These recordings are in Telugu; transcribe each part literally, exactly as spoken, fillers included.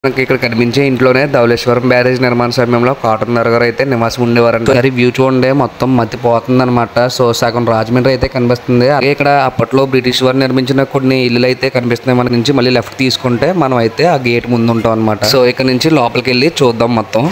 మనకి ఇక్కడ కనిపించే ఇంట్లోనే ధవళేశ్వరం బ్యారేజ్ నిర్మాణ సమయంలో కాటన్ నరగారు అయితే నివాసం ఉండేవారంట. మరి వ్యూ చూడండి మొత్తం మతిపోతుంది అనమాట. సో సగం రాజమండ్రి అయితే కనిపిస్తుంది. అలాగే ఇక్కడ అప్పట్లో బ్రిటిష్ వారు నిర్మించిన కొన్ని ఇల్లులు అయితే కనిపిస్తున్నాయి. మన నుంచి మళ్ళీ లెఫ్ట్ తీసుకుంటే మనం అయితే ఆ గేట్ ముందు ఉంటాం అనమాట. సో ఇక్కడ నుంచి లోపలికి వెళ్ళి చూద్దాం మొత్తం.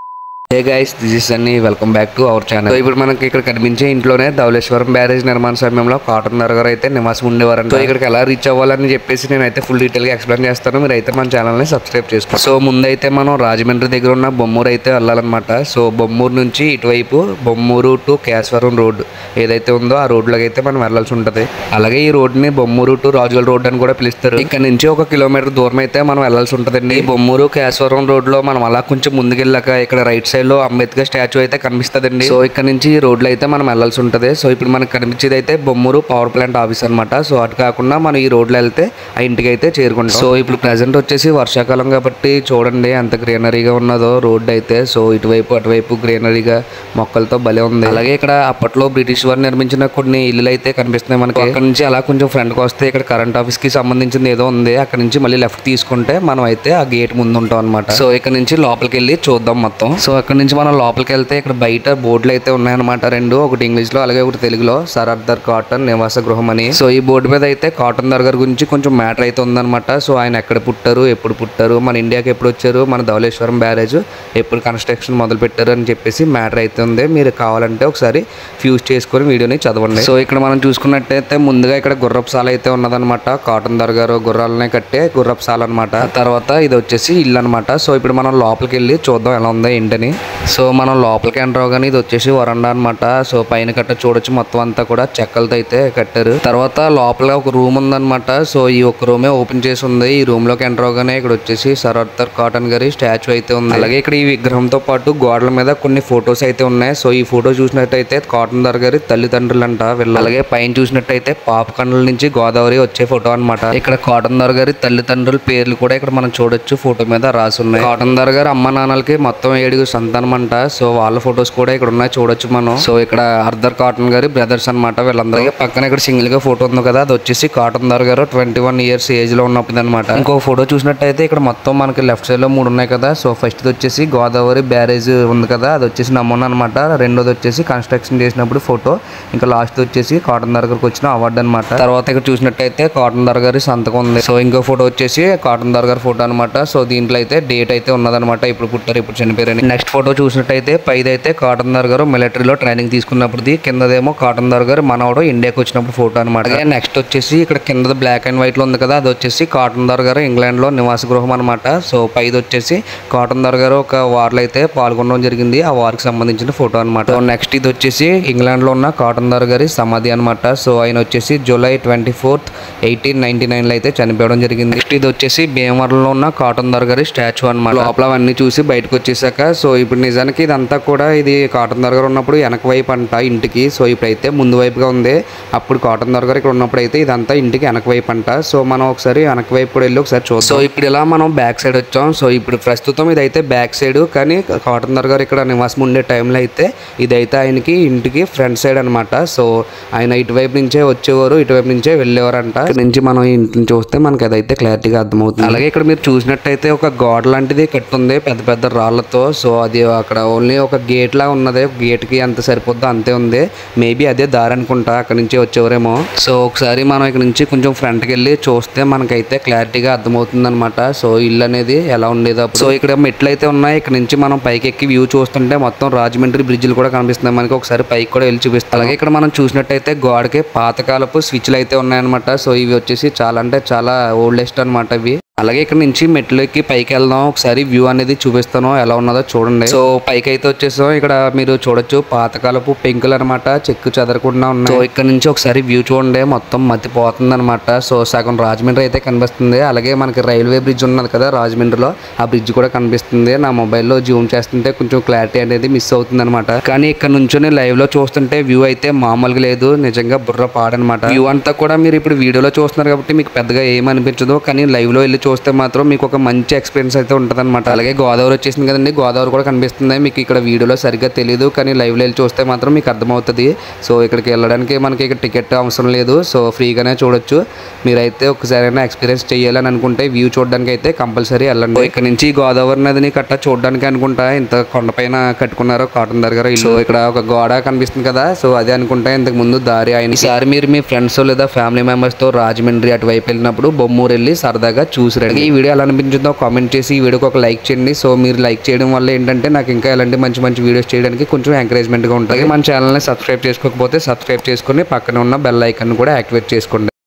Hey guys, this is Sunny, welcome back to our channel. So ఇప్పుడు మనకి ఇక్కడ కనిపించే ఇంట్లోనే ధవళేశ్వరం బ్యారేజ్ నిర్మాణ సమయంలో కాటన్ నరగారు అయితే నివాసం ఉండేవారంట. సో ఇక్కడికి ఎలా రీచ్ అవ్వాలని చెప్పేసి నేను అయితే ఫుల్ డీటెయిల్ గా ఎక్స్ప్లెయిన్ చేస్తాను. మీరు అయితే మన ఛానల్ ని సబ్స్క్రైబ్ చేసుకోండి. సో ముందైతే మనం రాజమండ్రి దగ్గర ఉన్న బొమ్మూరు అయితే వెళ్ళాలన్నమాట. సో బొమ్మూరు నుంచి ఇటువైపు బొమ్మూరు టు కేశవరం రోడ్ ఏదైతే ఉందో ఆ రోడ్ లోకి అయితే మనం వెళ్ళాల్సి ఉంటది. అలాగే ఈ రోడ్ ని బొమ్మూరు టు రాజుల రోడ్ అని కూడా పిలుస్తారు. ఇక్కడ నుంచి ఒక కిలోమీటర్ దూరం అయితే మనం వెళ్ళాల్సి ఉంటదండి. బొమ్మూరు కేశవరం రోడ్ లో మనం అలా కొంచెం ముందుకెళ్ళాక ఇక్కడ రైట్ సైడ్ లో అంబేద్కర్ స్టాచ్యూ అయితే కనిపిస్తుందండి. సో ఇక్కడ నుంచి ఈ రోడ్ లో అయితే మనం వెళ్ళాల్సి ఉంటది. సో ఇప్పుడు మనకు కనిపించేది అయితే బొమ్మూరు పవర్ ప్లాంట్ ఆఫీస్ అనమాట. సో అటు కాకుండా మనం ఈ రోడ్ లో వెళ్తే ఆ ఇంటికి అయితే చేరుకుంటాం. సో ఇప్పుడు ప్రెసెంట్ వచ్చేసి వర్షాకాలం కాబట్టి చూడండి ఎంత గ్రీనరీగా ఉన్నదో రోడ్ అయితే. సో ఇటువైపు అటువైపు గ్రీనరీగా మొక్కలతో భలే ఉంది. అలాగే ఇక్కడ అప్పట్లో బ్రిటిష్ వారు నిర్మించిన కొన్ని ఇల్లులు అయితే కనిపిస్తున్నాయి మనకి. అక్కడ నుంచి అలా కొంచెం ఫ్రంట్ కి వస్తే ఇక్కడ కరెంట్ ఆఫీస్ కి సంబంధించింది ఏదో ఉంది. అక్కడ నుంచి మళ్ళీ లెఫ్ట్ తీసుకుంటే మనం అయితే ఆ గేట్ ముందు ఉంటాం అనమాట. సో ఇక్కడ నుంచి లోపలికి వెళ్ళి చూద్దాం మొత్తం. సో అక్కడ నుంచి మనం లోపలికి వెళ్తే ఇక్కడ బయట బోర్డులు అయితే ఉన్నాయన్నమాట రెండు. ఒకటి ఇంగ్లీష్ లో అలాగే ఒకటి తెలుగులో సరర్దర్ కాటన్ నివాస గృహం అని. సో ఈ బోర్డు మీద అయితే కాటన్ నరగారు గురించి కొంచెం మ్యాటర్ అయితే ఉందన్నమాట. సో ఆయన ఎక్కడ పుట్టారు, ఎప్పుడు పుట్టారు, మన ఇండియాకి ఎప్పుడు వచ్చారు, మన ధవళేశ్వరం బ్యారేజ్ ఎప్పుడు కన్స్ట్రక్షన్ మొదలు పెట్టారు అని చెప్పేసి మ్యాటర్ అయితే ఉంది. మీరు కావాలంటే ఒకసారి ఫ్యూజ్ చేసుకొని వీడియోని చదవండి. సో ఇక్కడ మనం చూసుకున్నట్టయితే ముందుగా ఇక్కడ గుర్రపుసాల అయితే ఉన్నదన్నమాట. కాటన్ నరగారు గుర్రాలనే కట్టే గుర్రపుసాల అనమాట. తర్వాత ఇది వచ్చేసి ఇల్లు అనమాట. సో ఇప్పుడు మనం లోపలికి వెళ్ళి చూద్దాం ఎలా ఉందో ఏంటని. సో మనం లోపలికి ఎంటర్ అవగానే ఇది వచ్చేసి వరండా అనమాట. సో పైన కట్ట చూడొచ్చు మొత్తం అంతా కూడా చెక్కలతో అయితే కట్టారు. తర్వాత లోపల ఒక రూమ్ ఉందన్నమాట. సో ఈ ఒక రూమే ఓపెన్ చేసి ఉంది. ఈ రూమ్ లోకి ఎంటర్ అవగానే ఇక్కడ వచ్చేసి సరర్దర్ కాటన్ గారి స్టాచ్యూ అయితే ఉంది. అలాగే ఇక్కడ ఈ విగ్రహంతో పాటు గోడల మీద కొన్ని ఫొటోస్ అయితే ఉన్నాయి. సో ఈ ఫోటో చూసినట్టయితే కాటన్ నరగారు గారి తల్లిదండ్రులు అంట వీళ్ళు. అలాగే పైన చూసినట్టయితే పాపకండ్ల నుంచి గోదావరి వచ్చే ఫోటో అనమాట. ఇక్కడ కాటన్ నరగారు గారి తల్లిదండ్రుల పేర్లు కూడా ఇక్కడ మనం చూడొచ్చు ఫోటో మీద రాసి ఉన్నాయి. కాటన్ నరగారు గారి అమ్మ నాన్నలకి మొత్తం ఏడుగురు సంతానం అంట. సో వాళ్ళ ఫొటోస్ కూడా ఇక్కడ ఉన్నాయి చూడొచ్చు మనం. సో ఇక్కడ అర్దర్ కాటన్ గారి బ్రదర్స్ అనమాట వీళ్ళందరూ. పక్కన ఇక్కడ సింగిల్ గా ఫోటో ఉంది కదా, అది వచ్చేసి కాటన్ నరగారు గారు ట్వంటీ వన్ ఇయర్స్ ఏజ్ లో ఉన్నప్పుడు అనమాట. ఇంకో ఫోటో చూసినట్టయితే ఇక్కడ మొత్తం మనకి లెఫ్ట్ సైడ్ లో మూడు ఉన్నాయి కదా. సో ఫస్ట్ వచ్చేసి గోదావరి బ్యారేజ్ ఉంది కదా, అది వచ్చేసి నమూనా అనమాట. రెండోది వచ్చేసి కన్స్ట్రక్షన్ చేసినప్పుడు ఫోటో. ఇంకా లాస్ట్ వచ్చేసి కాటన్ నరగారు గారికి వచ్చిన అవార్డు అనమాట. తర్వాత ఇక్కడ చూసినట్టయితే కాటన్ నరగారు గారి సంతకం ఉంది. సో ఇంకో ఫోటో వచ్చేసి కాటన్ నరగారు గారి ఫోటో అనమాట. సో దీంట్లో అయితే డేట్ అయితే ఉన్నదనమాట, ఇప్పుడు పుట్టారు ఇప్పుడు చనిపోయారని. నెక్స్ట్ ఫోటో చూసినట్టయితే పైదైతే కాటన్ నరగారు గారు మిలిటరీలో ట్రైనింగ్ తీసుకున్నప్పుడు, కిందదేమో కాటన్ నరగారు గారు మనవడు ఇండియాకి వచ్చినప్పుడు ఫోటో అనమాట. నెక్స్ట్ వచ్చేసి ఇక్కడ కింద బ్లాక్ అండ్ వైట్ లో ఉంది కదా, అది వచ్చేసి కాటన్ నరగారు గారు ఇంగ్లాండ్ లో నివాస గృహం అనమాట. సో పైది వచ్చేసి కాటన్ నరగారు గారు ఒక వార్లో అయితే పాల్గొనడం జరిగింది, ఆ వార్కి సంబంధించిన ఫోటో అనమాట. నెక్స్ట్ ఇది వచ్చేసి ఇంగ్లాండ్ లో ఉన్న కాటన్ నరగారు గారి సమాధి అనమాట. సో ఆయన వచ్చేసి July twenty fourth eighteen ninety nine లో అయితే చనిపోవడం జరిగింది. నెక్స్ట్ ఇది వచ్చేసి భీమవరంలో ఉన్న కాటన్ నరగారు గారి స్టాచ్యూ అనమాట. లోపల అవన్నీ చూసి బయటకు వచ్చేసాక సో ఇప్పుడు నిజానికి ఇదంతా కూడా ఇది కాటన్ నరగారు గారు ఉన్నప్పుడు వెనక వైపు అంట ఇంటికి. సో ఇప్పుడైతే ముందు వైపుగా ఉంది. అప్పుడు కాటన్ నరగారు గారు ఇక్కడ ఉన్నప్పుడు అయితే ఇదంతా ఇంటికి వెనక వైపు అంట. సో మనం ఒకసారి వెనక వైపు కూడా వెళ్ళి ఒకసారి చూద్దాం. సో ఇప్పుడు ఇలా మనం బ్యాక్ సైడ్ వచ్చాం. సో ఇప్పుడు ప్రస్తుతం ఇదైతే బ్యాక్ సైడ్, కానీ కాటన్ నరగారు గారు ఇక్కడ నివాసం ఉండే టైంలో అయితే ఇదైతే ఆయనకి ఇంటికి ఫ్రంట్ సైడ్ అనమాట. సో ఆయన ఇటువైపు నుంచే వచ్చేవారు, ఇటువైపు నుంచే వెళ్ళేవారంట. ఇక్కడ నుంచి మనం ఇంటిని చూస్తే మనకి అదైతే క్లారిటీగా అర్థమవుతుంది. అలాగే ఇక్కడ మీరు చూసినట్టయితే ఒక గోడ లాంటిది కట్టుంది పెద్ద పెద్ద రాళ్లతో. సో అది అక్కడ ఓన్లీ ఒక గేట్ లా ఉన్నది, గేట్ కి ఎంత సరిపోద్దో అంతే ఉంది. మేబీ అదే దారి అనుకుంటా, అక్కడ నుంచి వచ్చేవారేమో. సో ఒకసారి మనం ఇక్కడ నుంచి కొంచెం ఫ్రంట్కి వెళ్ళి చూస్తే మనకైతే క్లారిటీగా అర్థమవుతుంది అనమాట. సో ఇల్లు అనేది ఎలా ఉండేదో. సో ఇక్కడ మెట్లు అయితే ఉన్నాయి. ఇక్కడ నుంచి మనం పైకి ఎక్కి వ్యూ చూస్తుంటే మొత్తం రాజమండ్రి బ్రిడ్జ్లు కూడా కనిపిస్తున్నాయి మనకి. ఒకసారి పైకి కూడా వెళ్ళి చూపిస్తాం. అలాగే ఇక్కడ మనం చూసినట్టయితే గోడకి పాతకాలపు స్విచ్లు అయితే ఉన్నాయన్నమాట. సో ఇవి వచ్చేసి చాలా అంటే చాలా ఓల్డెస్ట్ అనమాట ఇవి. అలాగే ఇక్కడ నుంచి మెట్లు ఎక్కి పైకి వెళ్దాం, ఒకసారి వ్యూ అనేది చూపిస్తాను ఎలా ఉన్నదో చూడండి. సో పైకి అయితే వచ్చేసాం. ఇక్కడ మీరు చూడొచ్చు పాతకాలపు పెంకులు అనమాట, చెక్కు చెదరకుండా ఉన్నాయి. సో ఇక్కడ నుంచి ఒకసారి వ్యూ చూడండి మొత్తం మతిపోతుంది అనమాట. సో సగం రాజమండ్రి అయితే కనిపిస్తుంది. అలాగే మనకి రైల్వే బ్రిడ్జ్ ఉన్నది కదా రాజమండ్రిలో, ఆ బ్రిడ్జ్ కూడా కనిపిస్తుంది. నా మొబైల్లో జూమ్ చేస్తుంటే కొంచెం క్లారిటీ అనేది మిస్ అవుతుంది అనమాట. కానీ ఇక్కడ నుంచి లైవ్ లో చూస్తుంటే వ్యూ అయితే మామూలుగా లేదు, నిజంగా బుర్ర పాడనమాట. వ్యూ అంతా కూడా మీరు ఇప్పుడు వీడియోలో చూస్తున్నారు కాబట్టి మీకు పెద్దగా ఏమనిపించదు, కానీ లైవ్ లో వెళ్ళి చూస్తే మాత్రం మీకు ఒక మంచి ఎక్స్పీరియన్స్ అయితే ఉంటుంది అనమాట. అలాగే గోదావరి వచ్చేసింది కదండి, గోదావరి కూడా కనిపిస్తుంది. మీకు ఇక్కడ వీడియోలో సరిగ్గా తెలియదు, కానీ లైవ్లో వెళ్ళి చూస్తే మాత్రం మీకు అర్థమవుతుంది. సో ఇక్కడికి వెళ్ళడానికి మనకి ఇక్కడ టికెట్ అవసరం లేదు, సో ఫ్రీగానే చూడొచ్చు. మీరైతే ఒకసారైనా ఎక్స్పీరియన్స్ చేయాలని అనుకుంటే వ్యూ చూడడానికి అయితే కంపల్సరీ వెళ్ళండి. ఇక్కడ నుంచి గోదావరి నదిని కట్ట చూడడానికి అనుకుంటా ఇంత కొండపైన కట్టుకున్నారు కాటన్ దగ్గర. సో ఇక్కడ ఒక గోడ కనిపిస్తుంది కదా, సో అదే అనుకుంటా ఇంతకు ముందు దారి. ఆయన ఈసారి మీరు మీ ఫ్రెండ్స్ లేదా ఫ్యామిలీ మెంబర్స్ తో రాజమండ్రి అటువైపు వెళ్ళినప్పుడు బొమ్మూరు వెళ్ళి సరదాగా చూసి రండి. ఈ వీడియో ఎలా అనిపించిందో కామెంట్ చేసి ఈ వీడియోకి ఒక లైక్ చేయండి. సో మీరు లైక్ చేయడం వల్ల ఏంటంటే నాకు ఇంకా ఇలాంటి మంచి మంచి వీడియోస్ చేయడానికి కొంచెం ఎంకరేజ్మెంట్గా ఉంటుంది. మన ఛానల్ని సబ్స్క్రైబ్ చేసుకోకపోతే సబ్స్క్రైబ్ చేసుకుని పక్కన ఉన్న బెల్ ఐకాన్ కూడా యాక్టివేట్ చేసుకోండి.